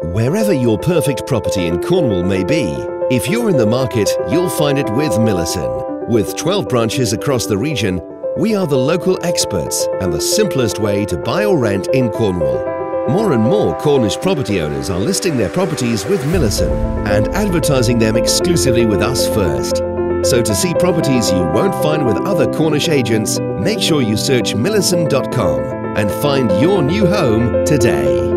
Wherever your perfect property in Cornwall may be, if you're in the market, you'll find it with Millerson. With 12 branches across the region, we are the local experts and the simplest way to buy or rent in Cornwall. More and more Cornish property owners are listing their properties with Millerson and advertising them exclusively with us first. So to see properties you won't find with other Cornish agents, make sure you search millerson.com and find your new home today.